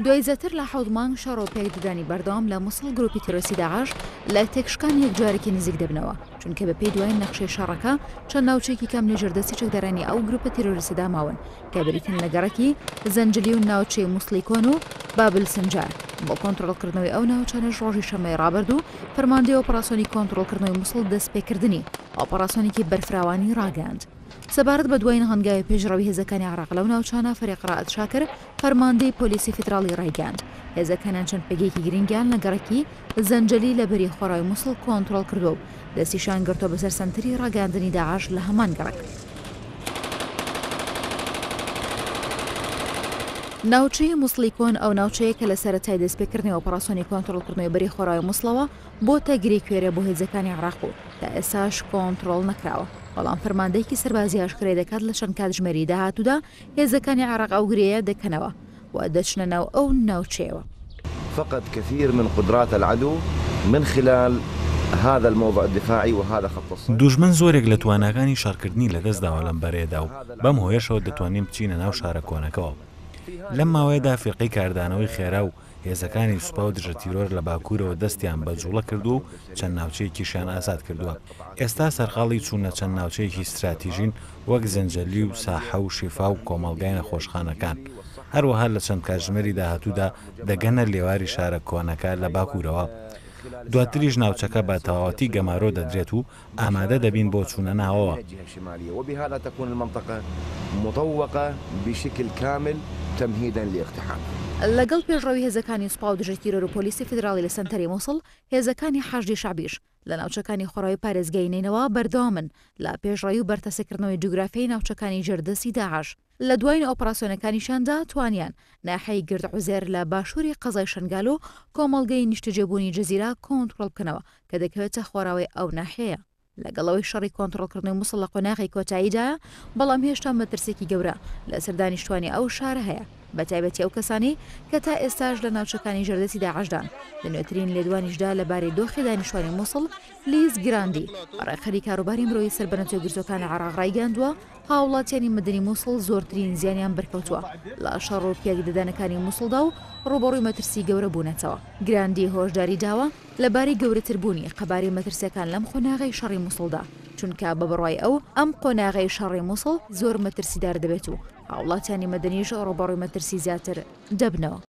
دوای زەتر لە 7 مانگ شەڕۆ پێکدەدانی بەردەوام لە مووسڵ گروپی تیرۆسی داعش لە تێکشکان یەکجارێکی نزیک دەبنەوە چونکە بە پێی دوای نەخشەی شەڕەکە چەند ناوچەیەکی کەم نێژەردەستی چەکدارانی ئەو گروپە تیرۆریستیدا ماون کە بریتن لە گەڕەکی زەنجلی و ناوچەی مووسڵی کۆن و بابل سنجار بۆ کۆنتڕۆڵکردنەوەی ئەو ناوچانەش ڕۆژی شەمەی ڕابردوو فەرماندەی ئۆپەراسیۆنی کۆنتڕۆڵکردنەوەی مووسڵ دەستپێکردنی ئۆپەراسیۆنێکی بەرفراوانی ڕاگەاند. سەبارەت بە دوای هەنگاوی پێشڕەوی هێزەکانی عێراق لەو ناوچانە فەرێق ڕائەت شاکر فەرماندەی پۆلیسی فیدراڵی ڕایگەاند هێزەکانیان چەند پێگەیەکی گرنگیان لە گەڕەکی زەنجەلی لە بەری خۆڕاوی مووسڵ کۆنتڕۆڵ کردو و دەستیشان گرتۆ بەسەر سەنتری ڕاگەاندنی داعش لە هەمان گەڕەک. ناوچەی مووسڵی کۆن ئەو ناوچەیە کە لە سەرەتای دەستپێکردنی ئۆپەراسیۆنی کۆنتڕۆڵکردنەوەی بەری خۆڕاوی مووسڵەوە بۆتە گرێ کوێرە بۆ هێزەکانی عێراق و تا ئێستاش کۆنتڕۆڵ نەکراوە. بەڵام فەرماندەیەکی سەربازی ئاشکرای دەکات لە چەند کاتژمێری داهاتوودا هێزەکانی عێراق ئەو گرەیە دەکەنەوە و دەچنە ناو ئەو ناوچەیەوە. فقد كثير من قدرات العدو من خلال هذا الموضع الدفاعي وهذا خط الصيد. دوژمن زۆرێک لە تواناکانی شارکردنی لەدەستداوە لەم بەرەیەدا و بەم هۆیەشەوە دەتوانین بچینە ناو شارە کۆنەکەەوە. لەم ماوەیەدا فێقەی کاردانەوەی خێرا و هێزەکانی سوپا و دژە تیرۆر لە باکوورەوە دەستیان بە جوڵە کردو و چەند ناوچەیەکیشیان ئازاد کردووە. ئێستا سەرقاڵی چوونە چەند ناوچەیەکی استراتیژین وەک زەنجەلی و ساحە و شیفا و کۆمەڵگای نەخۆشخانەکان. هەروەها لە چەند کاتژمێری داهاتوودا دەگەنە لێواری شارە کۆنەکە لە باکوورەوە. دواتریش ناوچەکە بە تەواوەتی گەمارۆ دەدرێت و ئامادە دەبین بۆ چوونە ناوەوە. وبهذا تكون المنطقة مطوقة بشكل كامل تمهيدا لاقتحام. لەگەڵ پێشڕەوی هێزەکانی سوپا و دژە تیرۆر و پۆلیسی فیدراڵی لە سەنتەری مووسڵ هێزەکانی حەشدی شعبیش لە ناوچەکانی خۆڕاوی پارێزگەینینەوە بەردەوامن لە پێشڕەوی و بەرتەسەکردنەوەی جوگرافیای ناوچەکانی جەردەسی داعش. لە دوای ئۆپەراسیۆنەکانیشاندا توانیان ناحەی گرد عوزێر لە باشووری قەزای شنگال و کۆمەڵگەی نیشتەجێبوونی جەزیرە کۆنتڕۆڵ بکەنەوە کە دەکەوێتە خۆراوی ئەو ناحەیە. لەگەڵەوەی شەڕی کۆنتڕۆڵکردنەوەی مووسڵ لە قۆناغی کۆتاییدا بەڵام هێشتا مەترسێکی گەورە لە سەردانیشتوانی ئەو شارە هەیە بە تایبەتی ئەو کەسانی کە تا ئێستاش لە ناوچەکانی جەردەسی داعشدان. لە نوێترین لێدوانیشدا لەبارەی دۆخی دانیشتوانی مووسڵ لیز گراندی ڕێکخەری کاروباری مرۆیی سەربەنەتۆی گرتوەکان عێراق ڕایگەاندووە هاوڵاتیانی مەدەنی مووسڵ زۆرترین زیانیان بەرکەوتووە لە شەڕ و پێکدەدانەکانی مووسڵدا و ڕوبەڕووی مەترسی گەورە بوونەتەوە. گراندی هۆشداری داوە لەبارەی گەورەتربوونی قەبارەی مەترسیەکان لەم قۆناغی شەڕی مووسڵدا چونکە بە بڕوای ئەو ئەم قۆناغی شەڕی مووسڵ زۆر مەترسیدار دەبێت و هاوڵاتیانی مەدەنیش ڕوبەڕووی مەترسی زیاتر دەبنەوە.